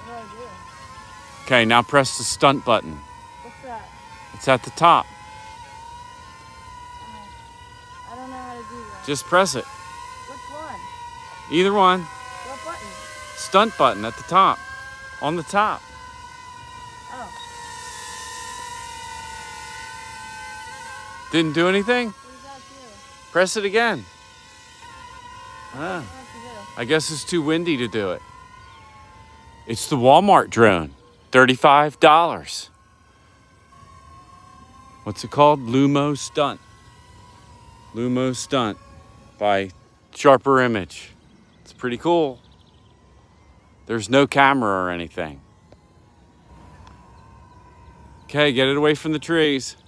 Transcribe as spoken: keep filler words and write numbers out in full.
What do I do? Okay, now press the stunt button. What's that? It's at the top. Oh, I don't know how to do that. Just press it. Which one? Either one. What button? Stunt button at the top. On the top. Oh. Didn't do anything? What does that do? Press it again. Ah, What to do? I guess it's too windy to do it. It's the Walmart drone. thirty-five dollars. What's it called? Lumo Stunt. Lumo Stunt by Sharper Image. It's pretty cool. There's no camera or anything. Okay, get it away from the trees.